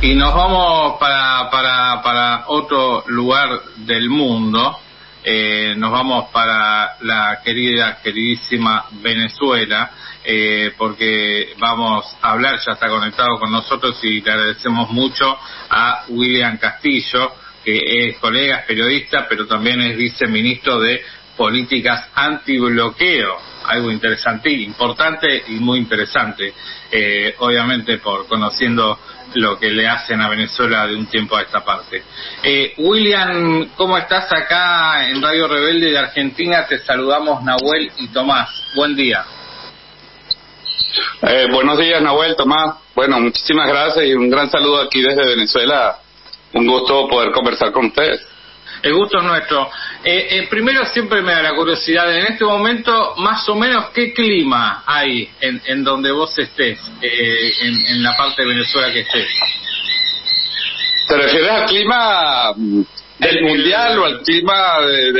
Y nos vamos para otro lugar del mundo. Nos vamos para la queridísima Venezuela, porque vamos a hablar, ya está conectado con nosotros y le agradecemos mucho a William Castillo, que es colega, es periodista, pero también es viceministro de Políticas Antibloqueo. Algo interesante, importante y muy interesante, obviamente por conociendo lo que le hacen a Venezuela de un tiempo a esta parte. William, ¿cómo estás acá en Radio Rebelde de Argentina? Te saludamos Nahuel y Tomás. Buen día. Buenos días, Nahuel, Tomás. Bueno, muchísimas gracias y un gran saludo aquí desde Venezuela. Un gusto poder conversar con ustedes. El gusto es nuestro. Primero siempre me da la curiosidad, en este momento, más o menos, ¿qué clima hay en donde vos estés, en la parte de Venezuela que estés? ¿Te refieres al clima del mundial o al clima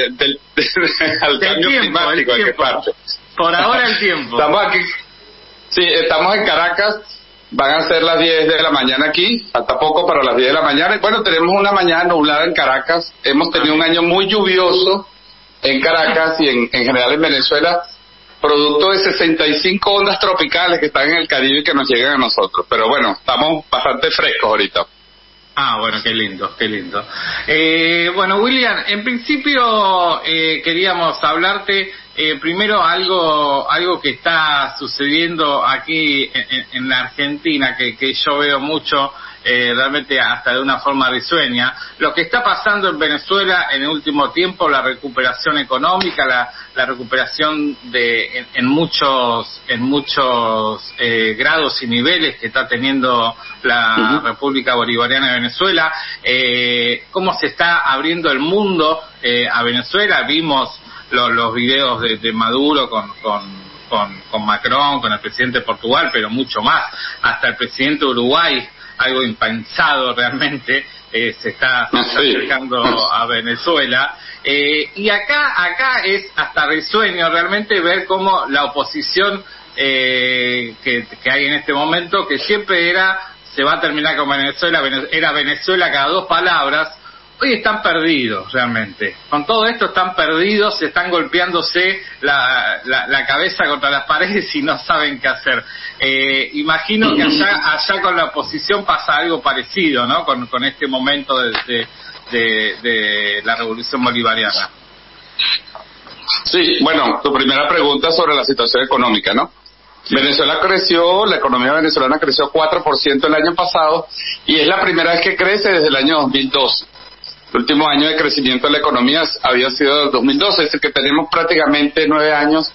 al cambio climático? ¿En qué parte? Por ahora el tiempo. Estamos aquí. Sí, estamos en Caracas. Van a ser las 10 de la mañana aquí, falta poco para las 10 de la mañana. Y bueno, tenemos una mañana nublada en Caracas. Hemos tenido un año muy lluvioso en Caracas y en general en Venezuela, producto de 65 ondas tropicales que están en el Caribe y que nos llegan a nosotros. Pero bueno, estamos bastante frescos ahorita. Ah, bueno, qué lindo, qué lindo. Bueno, William, en principio queríamos hablarte primero algo que está sucediendo aquí en la Argentina, que yo veo mucho, realmente hasta de una forma risueña, lo que está pasando en Venezuela en el último tiempo, la recuperación económica, la recuperación en muchos grados y niveles que está teniendo la República Bolivariana de Venezuela, cómo se está abriendo el mundo a Venezuela. Vimos los videos de Maduro con Macron, con el presidente de Portugal, pero mucho más, hasta el presidente de Uruguay, algo impensado realmente, se está acercando a Venezuela, y acá es hasta risueño realmente ver cómo la oposición que hay en este momento, que siempre se va a terminar con Venezuela, era Venezuela cada dos palabras. Hoy están perdidos realmente, con todo esto están perdidos, están golpeándose la cabeza contra las paredes y no saben qué hacer. Imagino que allá con la oposición pasa algo parecido, ¿no? Con este momento de la revolución bolivariana. Sí, bueno, tu primera pregunta sobre la situación económica, ¿no? Sí. Venezuela creció, la economía venezolana creció 4% el año pasado y es la primera vez que crece desde el año 2012. El último año de crecimiento de la economía había sido el 2012, es decir, que tenemos prácticamente 9 años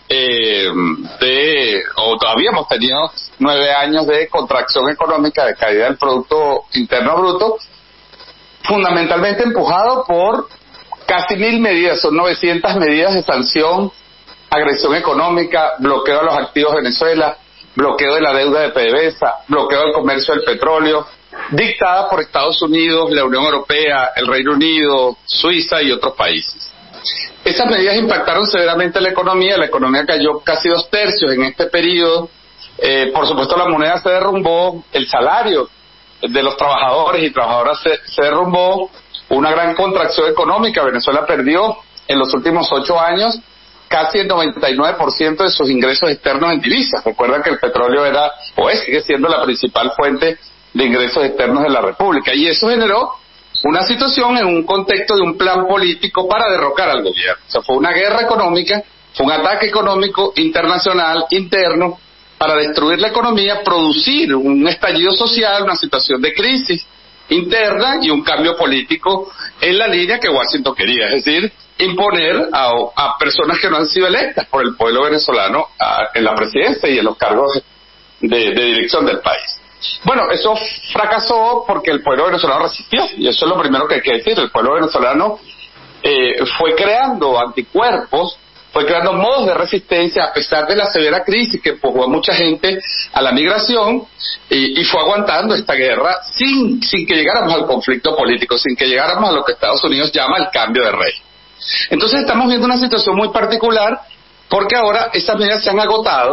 todavía hemos tenido 9 años de contracción económica, de caída del Producto Interno Bruto, fundamentalmente empujado por casi 1.000 medidas, son 900 medidas de sanción, agresión económica, bloqueo a los activos de Venezuela, bloqueo de la deuda de PDVSA, bloqueo del comercio del petróleo, dictada por Estados Unidos, la Unión Europea, el Reino Unido, Suiza y otros países. Esas medidas impactaron severamente la economía cayó casi 2/3 en este periodo. Por supuesto la moneda se derrumbó, el salario de los trabajadores y trabajadoras se derrumbó, una gran contracción económica. Venezuela perdió en los últimos 8 años casi el 99% de sus ingresos externos en divisas. Recuerda que el petróleo sigue siendo la principal fuente de ingresos externos de la República, y eso generó una situación en un contexto de un plan político para derrocar al gobierno. O sea, fue una guerra económica, fue un ataque económico internacional, interno, para destruir la economía, producir un estallido social, una situación de crisis interna y un cambio político en la línea que Washington quería, es decir, imponer a personas que no han sido electas por el pueblo venezolano en la presidencia y en los cargos de dirección del país. Bueno, eso fracasó porque el pueblo venezolano resistió, y eso es lo primero que hay que decir. El pueblo venezolano fue creando anticuerpos, fue creando modos de resistencia a pesar de la severa crisis que empujó a mucha gente a la migración, y fue aguantando esta guerra sin que llegáramos al conflicto político, sin que llegáramos a lo que Estados Unidos llama el cambio de régimen. Entonces estamos viendo una situación muy particular porque ahora esas medidas se han agotado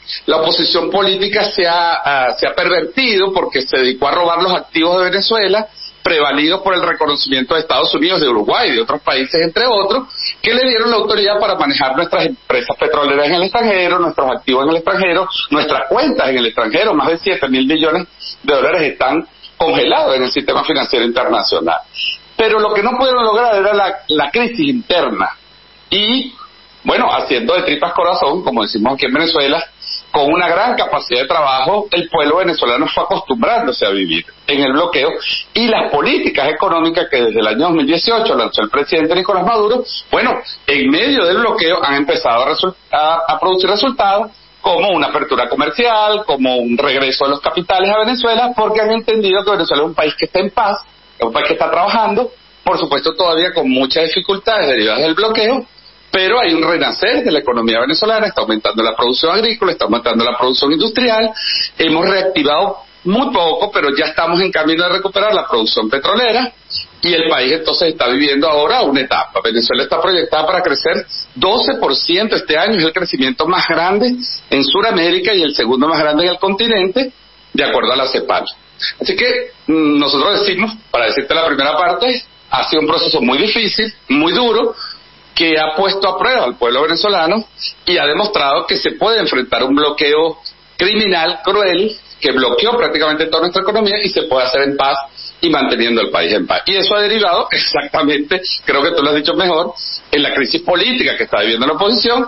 La oposición política se ha pervertido porque se dedicó a robar los activos de Venezuela, prevalido por el reconocimiento de Estados Unidos, de Uruguay y de otros países, entre otros, que le dieron la autoridad para manejar nuestras empresas petroleras en el extranjero, nuestros activos en el extranjero, nuestras cuentas en el extranjero. Más de 7.000 millones de dólares están congelados en el sistema financiero internacional. Pero lo que no pudieron lograr era la crisis interna. Y, bueno, haciendo de tripas corazón, como decimos aquí en Venezuela, con una gran capacidad de trabajo, el pueblo venezolano fue acostumbrándose a vivir en el bloqueo, y las políticas económicas que desde el año 2018 lanzó el presidente Nicolás Maduro, bueno, en medio del bloqueo han empezado a producir resultados, como una apertura comercial, como un regreso de los capitales a Venezuela, porque han entendido que Venezuela es un país que está en paz, es un país que está trabajando, por supuesto todavía con muchas dificultades derivadas del bloqueo, pero hay un renacer de la economía venezolana, está aumentando la producción agrícola, está aumentando la producción industrial, hemos reactivado muy poco, pero ya estamos en camino de recuperar la producción petrolera, y el país entonces está viviendo ahora una etapa. Venezuela está proyectada para crecer 12% este año, es el crecimiento más grande en Sudamérica y el segundo más grande en el continente, de acuerdo a la CEPAL. Así que nosotros decimos, para decirte la primera parte, ha sido un proceso muy difícil, muy duro, que ha puesto a prueba al pueblo venezolano y ha demostrado que se puede enfrentar un bloqueo criminal, cruel, que bloqueó prácticamente toda nuestra economía, y se puede hacer en paz y manteniendo el país en paz. Y eso ha derivado exactamente, creo que tú lo has dicho mejor, en la crisis política que está viviendo la oposición.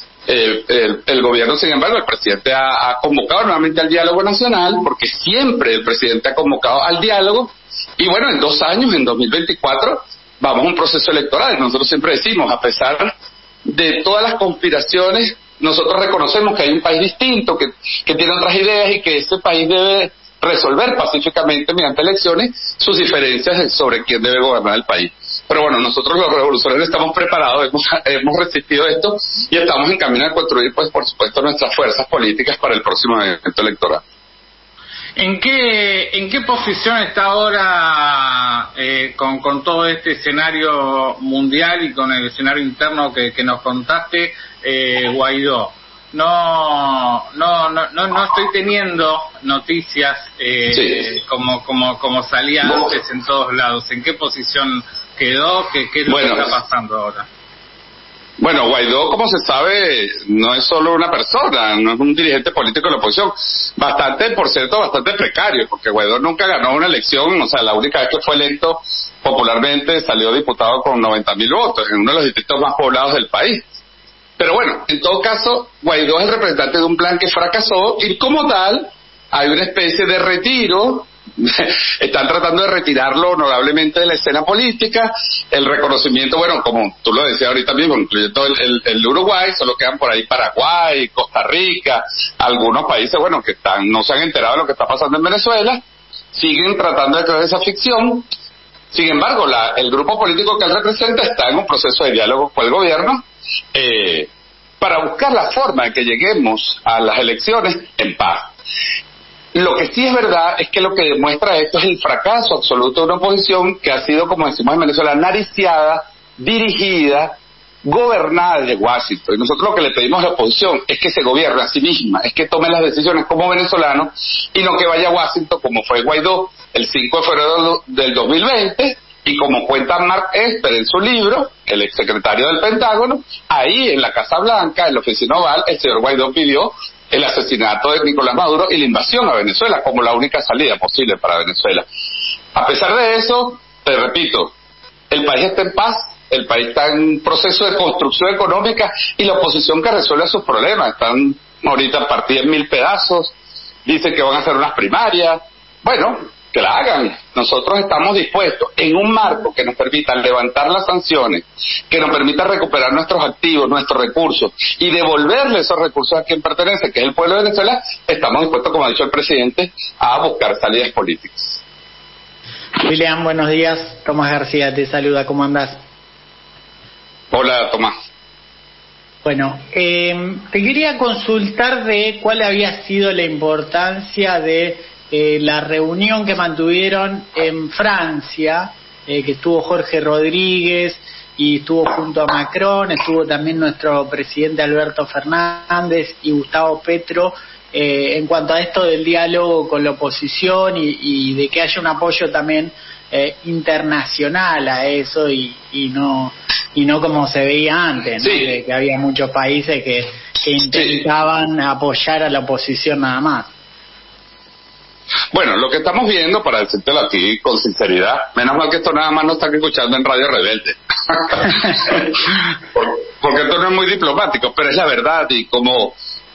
El gobierno, sin embargo, el presidente ha convocado nuevamente al diálogo nacional, porque siempre el presidente ha convocado al diálogo, y bueno, en 2 años, en 2024, vamos a un proceso electoral. Nosotros siempre decimos, a pesar de todas las conspiraciones, nosotros reconocemos que hay un país distinto, que tiene otras ideas, y que ese país debe resolver pacíficamente mediante elecciones sus diferencias sobre quién debe gobernar el país. Pero bueno, nosotros los revolucionarios estamos preparados, hemos resistido esto, y estamos en camino a construir, pues por supuesto, nuestras fuerzas políticas para el próximo evento electoral. ¿En qué posición está ahora con todo este escenario mundial y con el escenario interno que nos contaste, Guaidó? No estoy teniendo noticias Sí. como salía antes en todos lados. ¿En qué posición quedó? ¿Qué es lo que está pasando ahora? Bueno, Guaidó, como se sabe, no es solo una persona, no es un dirigente político de la oposición. Por cierto, bastante precario, porque Guaidó nunca ganó una elección. O sea, la única vez que fue electo popularmente salió diputado con 90.000 votos en uno de los distritos más poblados del país. Pero bueno, en todo caso, Guaidó es el representante de un plan que fracasó, y como tal, hay una especie de retiro. Están tratando de retirarlo honorablemente de la escena política. El reconocimiento, bueno, como tú lo decías ahorita mismo, incluyendo el Uruguay, solo quedan por ahí Paraguay, Costa Rica, algunos países, bueno, que no se han enterado de lo que está pasando en Venezuela, siguen tratando de crear esa ficción. Sin embargo, el grupo político que él representa está en un proceso de diálogo con el gobierno, para buscar la forma de que lleguemos a las elecciones en paz. Lo que sí es verdad es que lo que demuestra esto es el fracaso absoluto de una oposición que ha sido, como decimos en Venezuela, nariciada, dirigida, gobernada desde Washington. Y nosotros lo que le pedimos a la oposición es que se gobierne a sí misma, es que tome las decisiones como venezolano, y no que vaya a Washington como fue Guaidó el 5 de febrero del 2020, y como cuenta Mark Esper en su libro, el exsecretario del Pentágono, ahí en la Casa Blanca, en la oficina oval, el señor Guaidó pidió el asesinato de Nicolás Maduro y la invasión a Venezuela como la única salida posible para Venezuela. A pesar de eso, te repito, el país está en paz, el país está en proceso de construcción económica, y la oposición que resuelve sus problemas. Están ahorita partidos en 1000 pedazos, dicen que van a hacer unas primarias. Bueno, que la hagan. Nosotros estamos dispuestos, en un marco que nos permita levantar las sanciones, que nos permita recuperar nuestros activos, nuestros recursos, y devolverle esos recursos a quien pertenece, que es el pueblo de Venezuela. Estamos dispuestos, como ha dicho el presidente, a buscar salidas políticas. William, buenos días. Tomás García te saluda. ¿Cómo andás? Hola, Tomás. Bueno, te quería consultar de cuál había sido la importancia de la reunión que mantuvieron en Francia, que estuvo Jorge Rodríguez, y estuvo junto a Macron, estuvo también nuestro presidente Alberto Fernández y Gustavo Petro, en cuanto a esto del diálogo con la oposición y de que haya un apoyo también internacional a eso y no como se veía antes, ¿no? Sí. De que había muchos países que intentaban apoyar a la oposición nada más. Bueno, lo que estamos viendo, para decírtelo aquí con sinceridad, menos mal que esto nada más no están escuchando en Radio Rebelde, porque esto no es muy diplomático, pero es la verdad, y como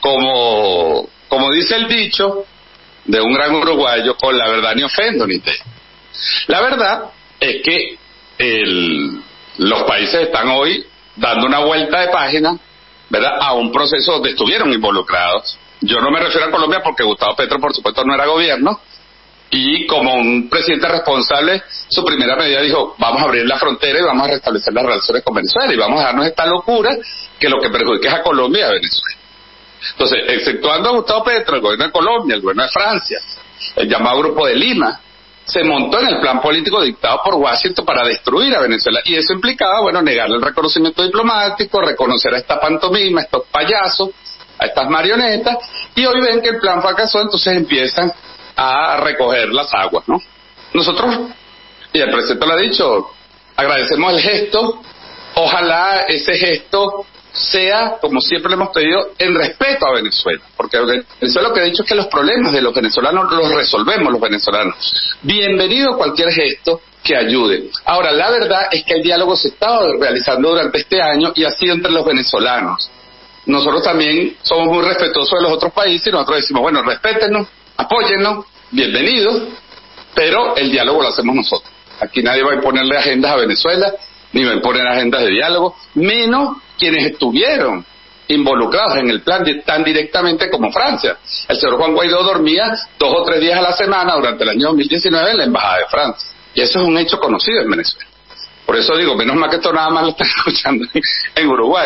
dice el dicho de un gran uruguayo, con la verdad ni ofendo ni te. La verdad es que los países están hoy dando una vuelta de página, ¿verdad?, a un proceso donde estuvieron involucrados. Yo no me refiero a Colombia porque Gustavo Petro, por supuesto, no era gobierno, y como un presidente responsable, su primera medida dijo, vamos a abrir la frontera y vamos a restablecer las relaciones con Venezuela y vamos a darnos esta locura que lo que perjudica es a Colombia y a Venezuela. Entonces, exceptuando a Gustavo Petro, el gobierno de Colombia, el gobierno de Francia, el llamado Grupo de Lima, se montó en el plan político dictado por Washington para destruir a Venezuela, y eso implicaba, bueno, negarle el reconocimiento diplomático, reconocer a esta pantomima, a estos payasos, a estas marionetas, y hoy ven que el plan fracasó, entonces empiezan a recoger las aguas, ¿no? Nosotros, y el presidente lo ha dicho, agradecemos el gesto, ojalá ese gesto sea, como siempre le hemos pedido, en respeto a Venezuela, porque Venezuela lo que ha dicho es que los problemas de los venezolanos los resolvemos los venezolanos. Bienvenido cualquier gesto que ayude. Ahora, la verdad es que el diálogo se estaba realizando durante este año y ha sido entre los venezolanos. Nosotros también somos muy respetuosos de los otros países y nosotros decimos, bueno, respétenos, apóyennos, bienvenidos, pero el diálogo lo hacemos nosotros. Aquí nadie va a imponerle agendas a Venezuela, ni va a imponer agendas de diálogo, menos quienes estuvieron involucrados en el plan tan directamente como Francia. El señor Juan Guaidó dormía 2 o 3 días a la semana durante el año 2019 en la Embajada de Francia, y eso es un hecho conocido en Venezuela. Por eso digo, menos mal que esto nada más lo están escuchando en Uruguay.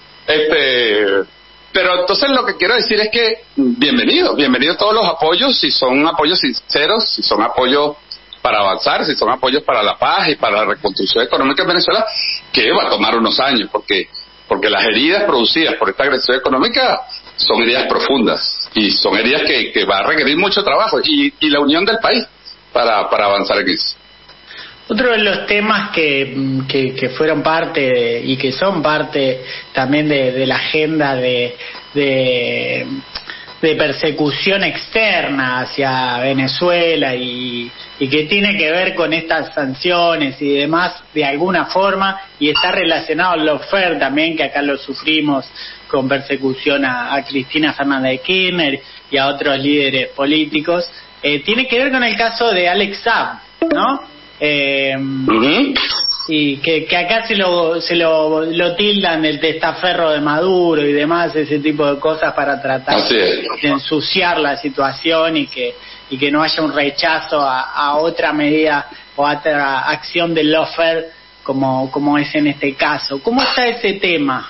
Pero entonces lo que quiero decir es que bienvenidos todos los apoyos, si son apoyos sinceros, si son apoyos para avanzar, si son apoyos para la paz y para la reconstrucción económica en Venezuela, que va a tomar unos años, porque las heridas producidas por esta agresión económica son heridas profundas y son heridas que va a requerir mucho trabajo y la unión del país para avanzar en eso. Otro de los temas que fueron parte y que son parte también de la agenda de persecución externa hacia Venezuela y que tiene que ver con estas sanciones y demás de alguna forma, y está relacionado al lawfare también, que acá lo sufrimos con persecución a Cristina Fernández de Kirchner y a otros líderes políticos, tiene que ver con el caso de Alex Saab, ¿no? Y que acá se lo tildan el testaferro de Maduro y demás, ese tipo de cosas para tratar de ensuciar la situación y que no haya un rechazo a otra medida o a otra acción del lawfare como es en este caso. ¿Cómo está ese tema?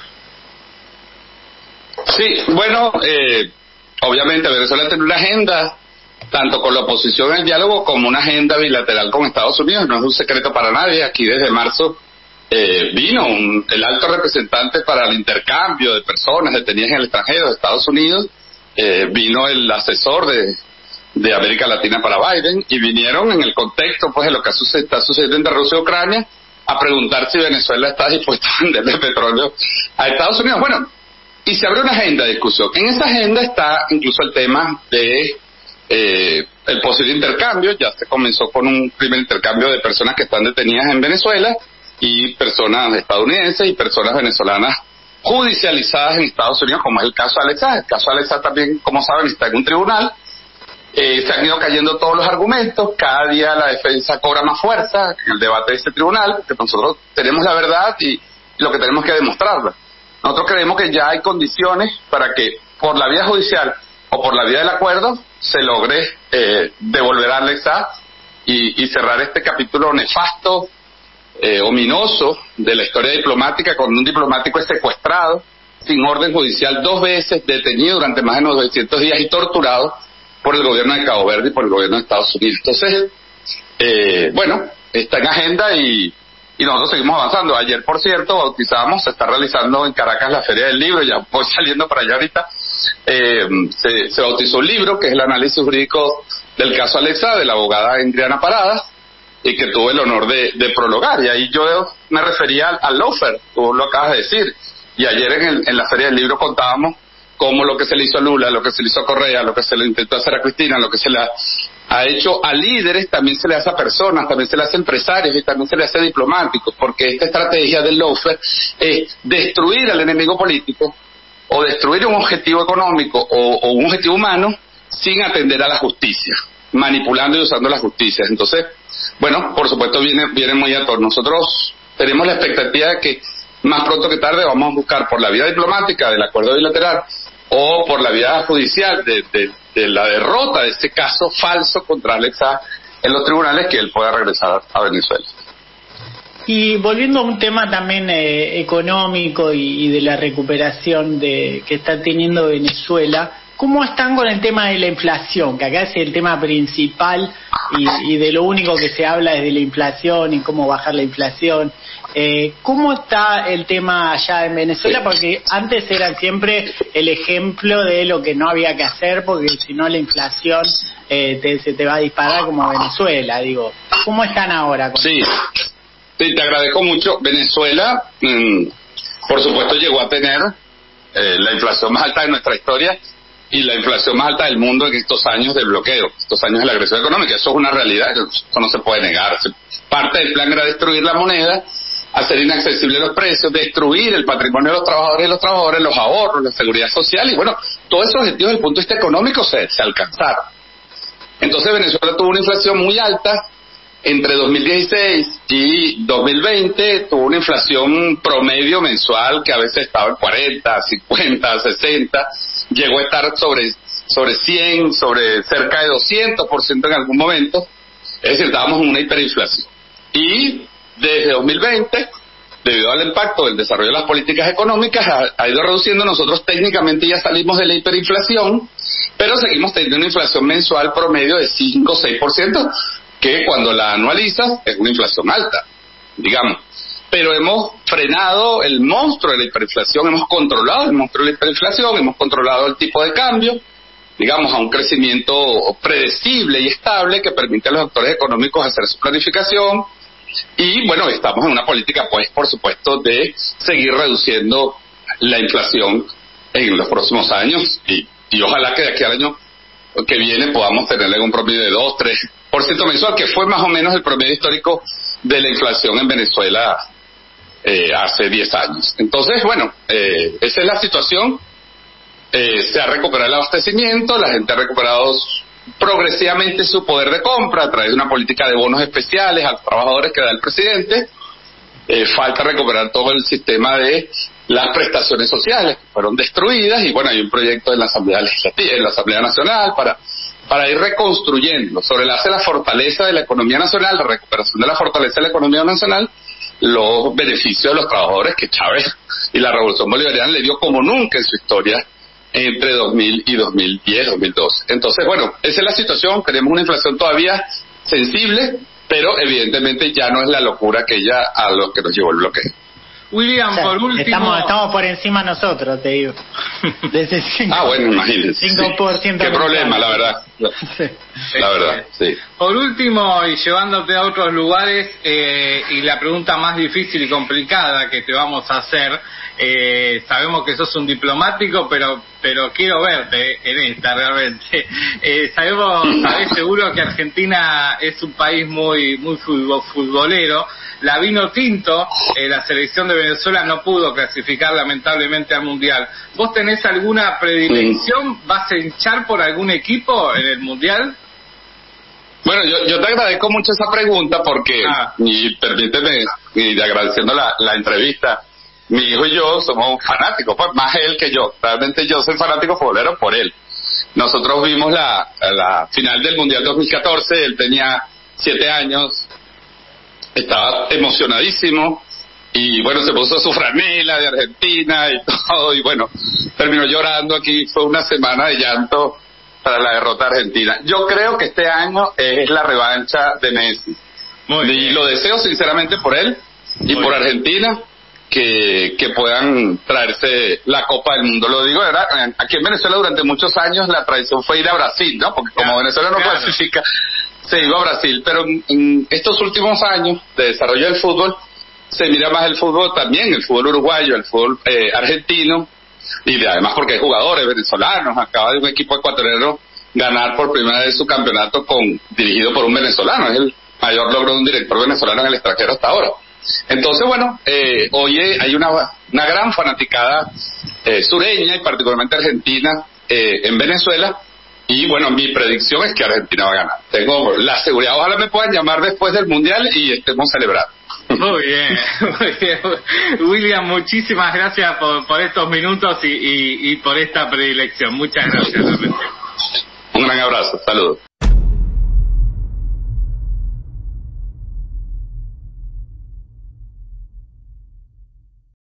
Sí, bueno, obviamente Venezuela tiene una agenda tanto con la oposición en el diálogo como una agenda bilateral con Estados Unidos. No es un secreto para nadie. Aquí desde marzo vino el alto representante para el intercambio de personas detenidas en el extranjero de Estados Unidos, vino el asesor de América Latina para Biden, y vinieron en el contexto pues de lo que está sucediendo entre Rusia y Ucrania a preguntar si Venezuela está dispuesta a venderle petróleo a Estados Unidos. Bueno, y se abrió una agenda de discusión. En esa agenda está incluso el tema de el posible intercambio. Ya se comenzó con un primer intercambio de personas que están detenidas en Venezuela y personas estadounidenses y personas venezolanas judicializadas en Estados Unidos, como es el caso de Alexa. El caso de Alexa también, como saben, está en un tribunal. Se han ido cayendo todos los argumentos, cada día la defensa cobra más fuerza en el debate de este tribunal, porque nosotros tenemos la verdad y lo que tenemos que demostrarla. Nosotros creemos que ya hay condiciones para que por la vía judicial o por la vía del acuerdo se logre devolver a Alexa y cerrar este capítulo nefasto, ominoso de la historia diplomática, con un diplomático secuestrado, sin orden judicial, 2 veces detenido durante más de 900 días y torturado por el gobierno de Cabo Verde y por el gobierno de Estados Unidos. Entonces, bueno, está en agenda y y nosotros seguimos avanzando. Ayer, por cierto, bautizamos, se está realizando en Caracas la Feria del Libro, ya voy saliendo para allá ahorita, se bautizó un libro que es el análisis jurídico del caso Alexa, de la abogada Indriana Paradas, y que tuve el honor de prologar, y ahí yo me refería al lawfare, tú lo acabas de decir, y ayer en la Feria del Libro contábamos cómo lo que se le hizo a Lula, lo que se le hizo a Correa, lo que se le intentó hacer a Cristina, lo que se le ha hecho a líderes, también se le hace a personas, también se le hace a empresarios y también se le hace a diplomáticos, porque esta estrategia del lawfare es destruir al enemigo político o destruir un objetivo económico o un objetivo humano sin atender a la justicia, manipulando y usando la justicia. Entonces, bueno, por supuesto viene muy a tono. Nosotros tenemos la expectativa de que más pronto que tarde vamos a buscar por la vía diplomática del acuerdo bilateral o por la vía judicial de la derrota de este caso falso contra Alexa en los tribunales, que él pueda regresar a Venezuela. Y volviendo a un tema también económico y de la recuperación que está teniendo Venezuela, ¿cómo están con el tema de la inflación? Que acá es el tema principal y de lo único que se habla es de la inflación y cómo bajar la inflación. ¿Cómo está el tema allá en Venezuela? Porque antes era siempre el ejemplo de lo que no había que hacer, porque si no la inflación se te va a disparar como a Venezuela, digo. ¿Cómo están ahora? Sí, te agradezco mucho. Venezuela, por supuesto, llegó a tener la inflación más alta de nuestra historia y la inflación más alta del mundo en estos años del bloqueo, estos años de la agresión económica. Eso es una realidad, eso no se puede negar. Parte del plan era destruir la moneda, hacer inaccesibles los precios, destruir el patrimonio de los trabajadores y los trabajadores, los ahorros, la seguridad social, y bueno, todos esos objetivos desde el punto de vista económico se alcanzaron. Entonces Venezuela tuvo una inflación muy alta entre 2016 y 2020, tuvo una inflación promedio mensual que a veces estaba en 40, 50, 60, llegó a estar sobre 100, sobre cerca de 200% en algún momento, es decir, estábamos en una hiperinflación. Y desde 2020, debido al impacto del desarrollo de las políticas económicas, ha ido reduciendo. Nosotros técnicamente ya salimos de la hiperinflación, pero seguimos teniendo una inflación mensual promedio de 5 o 6%, que cuando la anualizas es una inflación alta, digamos. Pero hemos frenado el monstruo de la hiperinflación, hemos controlado el monstruo de la hiperinflación, hemos controlado el tipo de cambio, digamos, a un crecimiento predecible y estable que permite a los actores económicos hacer su planificación. Y bueno, estamos en una política, pues, por supuesto, de seguir reduciendo la inflación en los próximos años y ojalá que de aquí al año que viene podamos tenerle un promedio de 2-3% mensual, que fue más o menos el promedio histórico de la inflación en Venezuela hace 10 años. Entonces, bueno, esa es la situación. Se ha recuperado el abastecimiento, la gente ha recuperado progresivamente su poder de compra a través de una política de bonos especiales a los trabajadores que da el presidente. Falta recuperar todo el sistema de las prestaciones sociales que fueron destruidas, y bueno, hay un proyecto en la Asamblea Legislativa, en la Asamblea Nacional para ir reconstruyendo sobre la base de la fortaleza de la economía nacional, la recuperación de la fortaleza de la economía nacional, los beneficios de los trabajadores que Chávez y la Revolución Bolivariana le dio como nunca en su historia entre 2000 y 2010, 2012. Entonces, bueno, esa es la situación. Tenemos una inflación todavía sensible, pero evidentemente ya no es la locura aquella a lo que nos llevó el bloqueo. William, por último... Estamos por encima nosotros, te digo. De ese 5, bueno, imagínense. 5%. Sí. Qué problema, la verdad. Sí. La verdad, sí. Por último, y llevándote a otros lugares, y la pregunta más difícil y complicada que te vamos a hacer, sabemos que sos un diplomático, pero quiero verte en esta realmente. Sabés seguro que Argentina es un país muy futbolero. La vino tinto, la selección de Venezuela no pudo clasificar lamentablemente al Mundial. ¿Vos tenés alguna predilección? ¿Vas a hinchar por algún equipo en el Mundial? Bueno, yo te agradezco mucho esa pregunta porque, y permíteme, y agradeciendo la entrevista, mi hijo y yo somos fanáticos, pues más él que yo. Realmente yo soy fanático futbolero por él. Nosotros vimos la final del Mundial 2014, él tenía 7 años, estaba emocionadísimo y bueno, se puso su franela de Argentina y todo, y bueno, terminó llorando. Aquí fue una semana de llanto para la derrota argentina. Yo creo que este año es la revancha de Messi. Y lo deseo sinceramente por él, y por Argentina, que puedan traerse la Copa del Mundo. Lo digo de verdad, aquí en Venezuela durante muchos años la tradición fue ir a Brasil, ¿no? Porque como Venezuela no clasifica, se iba a Brasil, pero en estos últimos años de desarrollo del fútbol, se mira más el fútbol también, el fútbol uruguayo, el fútbol argentino, y además porque hay jugadores venezolanos. Acaba de un equipo ecuatoriano ganar por primera vez su campeonato dirigido por un venezolano. Es el mayor logro de un director venezolano en el extranjero hasta ahora. Entonces, bueno, hoy hay una gran fanaticada sureña y particularmente argentina en Venezuela. Y bueno, mi predicción es que Argentina va a ganar. Tengo la seguridad. Ojalá me puedan llamar después del Mundial y estemos celebrando. Muy bien, muy bien. William, muchísimas gracias por estos minutos y por esta predilección. Muchas gracias. Un gran abrazo. Saludos.